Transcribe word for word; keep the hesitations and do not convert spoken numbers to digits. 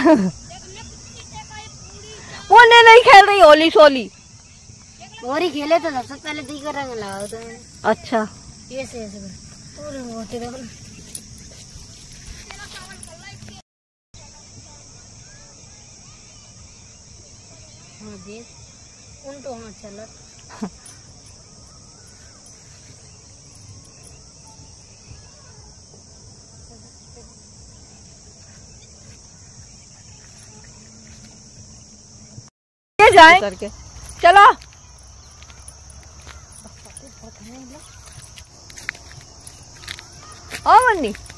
वो ने नहीं खेल रही होली सोली और ही खेले तो सबसे पहले दी कर रंग लगाओ तो अच्छा ऐसे ऐसे पूरे मोटे तो हाँ देख उन तो हाँ चला जाए करके चलो हाँ मन्नी